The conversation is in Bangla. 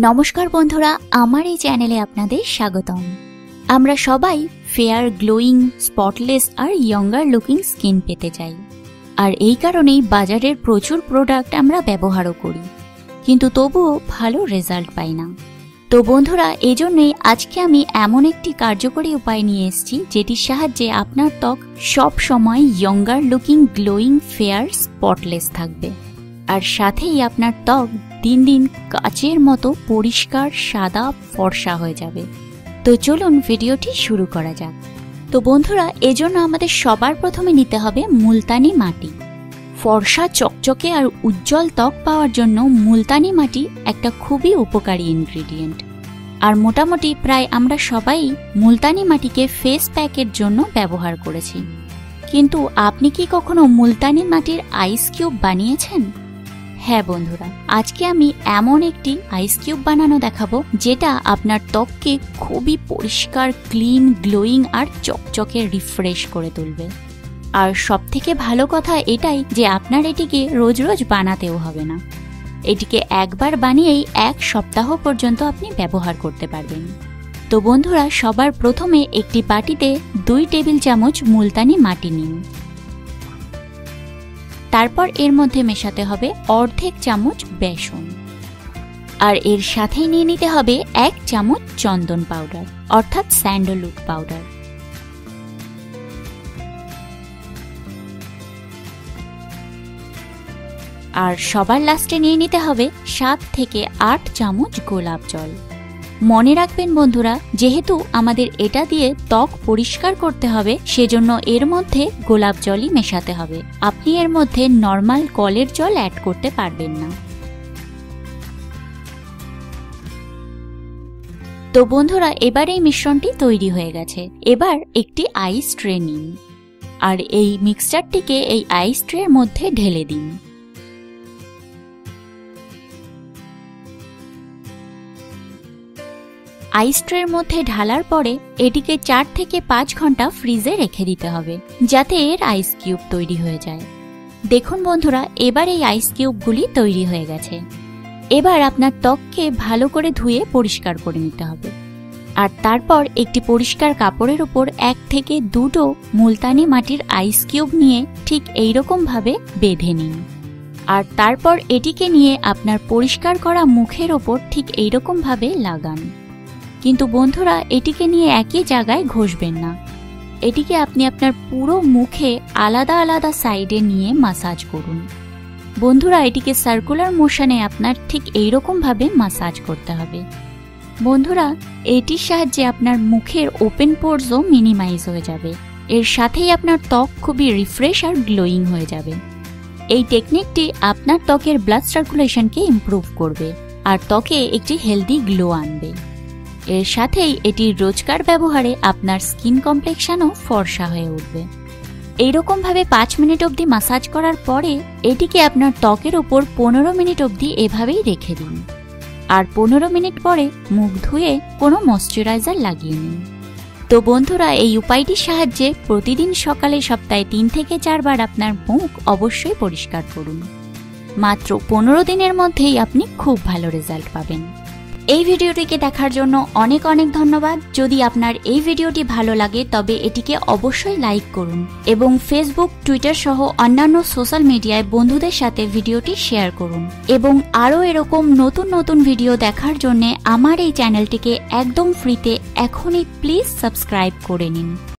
নমস্কার বন্ধুরা, আমার এই চ্যানেলে আপনাদের স্বাগতম। আমরা সবাই ফেয়ার, গ্লোয়িং, স্পটলেস আর ইয়ঙ্গার লুকিং স্কিন পেতে চাই। আর এই কারণেই বাজারের প্রচুর প্রোডাক্ট আমরা ব্যবহারও করি, কিন্তু তবুও ভালো রেজাল্ট পাই না। তো বন্ধুরা, এজন্যই আজকে আমি এমন একটি কার্যকরী উপায় নিয়ে এসেছি যেটির সাহায্যে আপনার ত্বক সব সময় younger looking, glowing, fair, spotless থাকবে। আর সাথেই আপনার ত্বক দিন দিন কাচের মতো পরিষ্কার, সাদা, ফর্সা হয়ে যাবে। তো চলুন ভিডিওটি শুরু করা যাক। তো বন্ধুরা, এজন্য আমাদের সবার প্রথমে নিতে হবে মুলতানি মাটি। ফর্সা, চকচকে আর উজ্জ্বল ত্বক পাওয়ার জন্য মুলতানি মাটি একটা খুবই উপকারী ইনগ্রিডিয়েন্ট। আর মোটামুটি প্রায় আমরা সবাই মুলতানি মাটিকে ফেস প্যাকের জন্য ব্যবহার করেছি। কিন্তু আপনি কি কখনো মুলতানি মাটির আইস কিউব বানিয়েছেন? হ্যাঁ বন্ধুরা, আজকে আমি এমন একটি আইস কিউব বানানো দেখাবো যেটা আপনার ত্বককে খুবই পরিষ্কার, ক্লিন, গ্লোয়িং আর চকচকে রিফ্রেশ করে তুলবে। আর সবথেকে ভালো কথা এটাই যে আপনার এটিকে রোজ রোজ বানাতেও হবে না। এটিকে একবার বানিয়েই 1 সপ্তাহ পর্যন্ত আপনি ব্যবহার করতে পারবেন। তো বন্ধুরা, সবার প্রথমে একটি বাটিতে 2 টেবিল চামচ মুলতানি মাটি নিন। তারপর এর মধ্যে মেশাতে হবে অর্ধেক চামচ বেসন। আর এর সাথেই নিয়ে নিতে হবে 1 চামচ চন্দন পাউডার অর্থাৎ স্যান্ডালউড পাউডার। আর সবার লাস্টে নিয়ে নিতে হবে 7 থেকে 8 চামচ গোলাপ জল। মনে রাখবেন বন্ধুরা, যেহেতু আমাদের এটা দিয়ে ত্বক পরিষ্কার করতে হবে, সেজন্য এর মধ্যে গোলাপ জলই মেশাতে হবে। আপনি এর মধ্যে নর্মাল কলের জল অ্যাড করতে পারবেন না। তো বন্ধুরা, এবার এই মিশ্রণটি তৈরি হয়ে গেছে। এবার একটি আইস ট্রে নিন আর এই মিক্সচারটিকে এই আইস ট্রের মধ্যে ঢেলে দিন। আইস ট্রের মধ্যে ঢালার পরে এটিকে 4 থেকে 5 ঘন্টা ফ্রিজে রেখে দিতে হবে, যাতে এর আইস কিউব তৈরি হয়ে যায়। দেখুন বন্ধুরা, এবার এই আইস কিউবগুলি তৈরি হয়ে গেছে। এবার আপনার ত্বককে ভালো করে ধুয়ে পরিষ্কার করে নিতে হবে। আর তারপর একটি পরিষ্কার কাপড়ের উপর 1 থেকে 2 মুলতানি মাটির আইস কিউব নিয়ে ঠিক এইরকম ভাবে বেঁধে নিন। আর তারপর এটিকে নিয়ে আপনার পরিষ্কার করা মুখের ওপর ঠিক এইরকম ভাবে লাগান। কিন্তু বন্ধুরা, এটিকে নিয়ে একই জায়গায় ঘষবেন না। এটিকে আপনি আপনার পুরো মুখে আলাদা আলাদা সাইডে নিয়ে মাসাজ করুন। বন্ধুরা, এটিকে সার্কুলার মোশনে আপনার ঠিক এইরকম ভাবে মাসাজ করতে হবে। বন্ধুরা, এটির সাহায্যে আপনার মুখের ওপেন পোরসও মিনিমাইজ হয়ে যাবে। এর সাথেই আপনার ত্বক খুবই রিফ্রেশ আর গ্লোয়িং হয়ে যাবে। এই টেকনিকটি আপনার ত্বকের ব্লাড সার্কুলেশনকে ইমপ্রুভ করবে আর ত্বকে একটি হেলদি গ্লো আনবে। এর সাথেই এটির রোজকার ব্যবহারে আপনার স্কিন কমপ্লেক্সনও ফর্সা হয়ে উঠবে। এইরকম ভাবে 5 মিনিট অবধি মাসাজ করার পরে এটিকে আপনার ত্বকের উপর 15 মিনিট অবধি এভাবেই রেখে দিন। আর 15 মিনিট পরে মুখ ধুয়ে কোনো ময়শ্চারাইজার লাগিয়ে নিন। তো বন্ধুরা, এই উপায়টির সাহায্যে প্রতিদিন সকালে সপ্তাহে 3 থেকে 4 বার আপনার মুখ অবশ্যই পরিষ্কার করুন। মাত্র 15 দিনের মধ্যেই আপনি খুব ভালো রেজাল্ট পাবেন। এই ভিডিওটিকে দেখার জন্য অনেক অনেক ধন্যবাদ। যদি আপনার এই ভিডিওটি ভালো লাগে তবে এটিকে অবশ্যই লাইক করুন এবং ফেসবুক, টুইটার সহ অন্যান্য সোশ্যাল মিডিয়ায় বন্ধুদের সাথে ভিডিওটি শেয়ার করুন। এবং আরও এরকম নতুন নতুন ভিডিও দেখার জন্য আমার এই চ্যানেলটিকে একদম ফ্রিতে এখনই প্লিজ সাবস্ক্রাইব করে নিন।